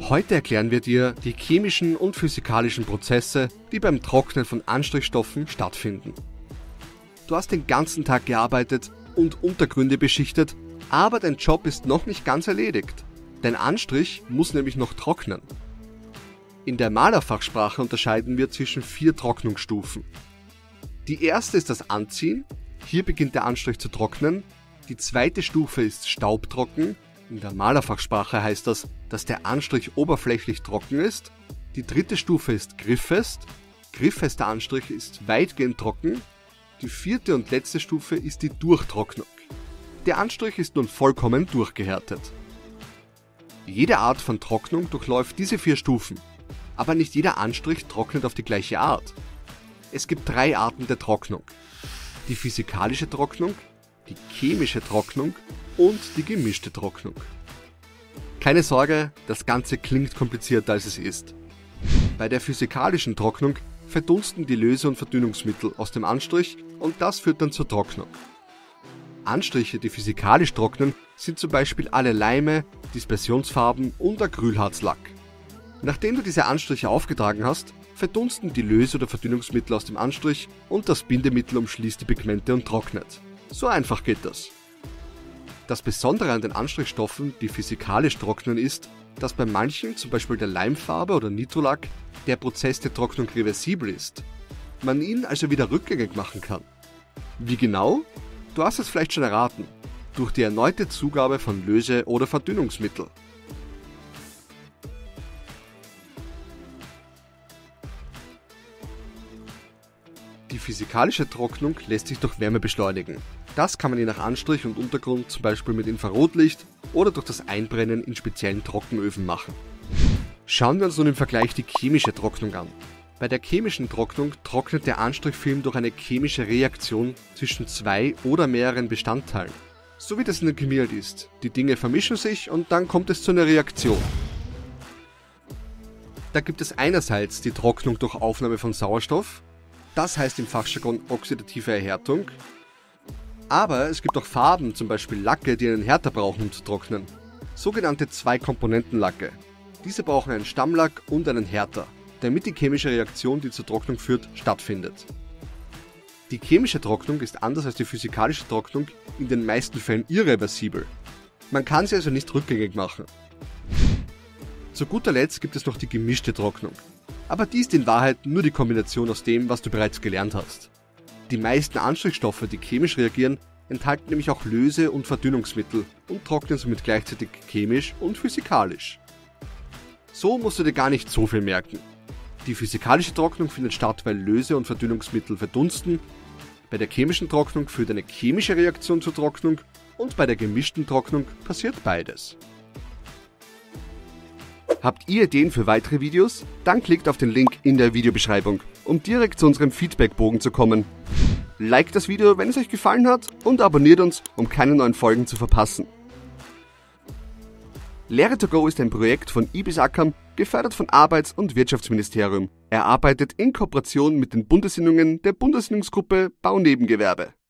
Heute erklären wir dir die chemischen und physikalischen Prozesse, die beim Trocknen von Anstrichstoffen stattfinden. Du hast den ganzen Tag gearbeitet und Untergründe beschichtet, aber dein Job ist noch nicht ganz erledigt. Dein Anstrich muss nämlich noch trocknen. In der Malerfachsprache unterscheiden wir zwischen 4 Trocknungsstufen. Die erste ist das Anziehen. Hier beginnt der Anstrich zu trocknen. Die zweite Stufe ist Staubtrocken. In der Malerfachsprache heißt das, dass der Anstrich oberflächlich trocken ist. Die dritte Stufe ist Grifffest. Grifffester Anstrich ist weitgehend trocken. Die vierte und letzte Stufe ist die Durchtrocknung. Der Anstrich ist nun vollkommen durchgehärtet. Jede Art von Trocknung durchläuft diese 4 Stufen. Aber nicht jeder Anstrich trocknet auf die gleiche Art. Es gibt 3 Arten der Trocknung. Die physikalische Trocknung, die chemische Trocknung und die gemischte Trocknung. Keine Sorge, das Ganze klingt komplizierter als es ist. Bei der physikalischen Trocknung verdunsten die Löse- und Verdünnungsmittel aus dem Anstrich und das führt dann zur Trocknung. Anstriche, die physikalisch trocknen, sind zum Beispiel alle Leime, Dispersionsfarben und Acrylharzlack. Nachdem du diese Anstriche aufgetragen hast, verdunsten die Löse- oder Verdünnungsmittel aus dem Anstrich und das Bindemittel umschließt die Pigmente und trocknet. So einfach geht das. Das Besondere an den Anstrichstoffen, die physikalisch trocknen, ist, dass bei manchen, zum Beispiel der Leimfarbe oder Nitrolack, der Prozess der Trocknung reversibel ist. Man ihn also wieder rückgängig machen kann. Wie genau? Du hast es vielleicht schon erraten. Durch die erneute Zugabe von Löse- oder Verdünnungsmittel. Die physikalische Trocknung lässt sich durch Wärme beschleunigen. Das kann man je nach Anstrich und Untergrund zum Beispiel mit Infrarotlicht oder durch das Einbrennen in speziellen Trockenöfen machen. Schauen wir uns nun im Vergleich die chemische Trocknung an. Bei der chemischen Trocknung trocknet der Anstrichfilm durch eine chemische Reaktion zwischen 2 oder mehreren Bestandteilen. So wie das in der Chemie halt ist. Die Dinge vermischen sich und dann kommt es zu einer Reaktion. Da gibt es einerseits die Trocknung durch Aufnahme von Sauerstoff. Das heißt im Fachjargon oxidative Erhärtung. Aber es gibt auch Farben, zum Beispiel Lacke, die einen Härter brauchen, um zu trocknen. Sogenannte 2-Komponenten-Lacke. Diese brauchen einen Stammlack und einen Härter, damit die chemische Reaktion, die zur Trocknung führt, stattfindet. Die chemische Trocknung ist anders als die physikalische Trocknung in den meisten Fällen irreversibel. Man kann sie also nicht rückgängig machen. Zu guter Letzt gibt es noch die gemischte Trocknung. Aber die ist in Wahrheit nur die Kombination aus dem, was du bereits gelernt hast. Die meisten Anstrichstoffe, die chemisch reagieren, enthalten nämlich auch Löse- und Verdünnungsmittel und trocknen somit gleichzeitig chemisch und physikalisch. So musst du dir gar nicht so viel merken. Die physikalische Trocknung findet statt, weil Löse- und Verdünnungsmittel verdunsten. Bei der chemischen Trocknung führt eine chemische Reaktion zur Trocknung und bei der gemischten Trocknung passiert beides. Habt ihr Ideen für weitere Videos? Dann klickt auf den Link in der Videobeschreibung, um direkt zu unserem Feedbackbogen zu kommen. Liked das Video, wenn es euch gefallen hat und abonniert uns, um keine neuen Folgen zu verpassen. Lehre2go ist ein Projekt von IBIS ACAM, gefördert vom Arbeits- und Wirtschaftsministerium. Er arbeitet in Kooperation mit den Bundesinnungen der Bundesinnungsgruppe Baunebengewerbe.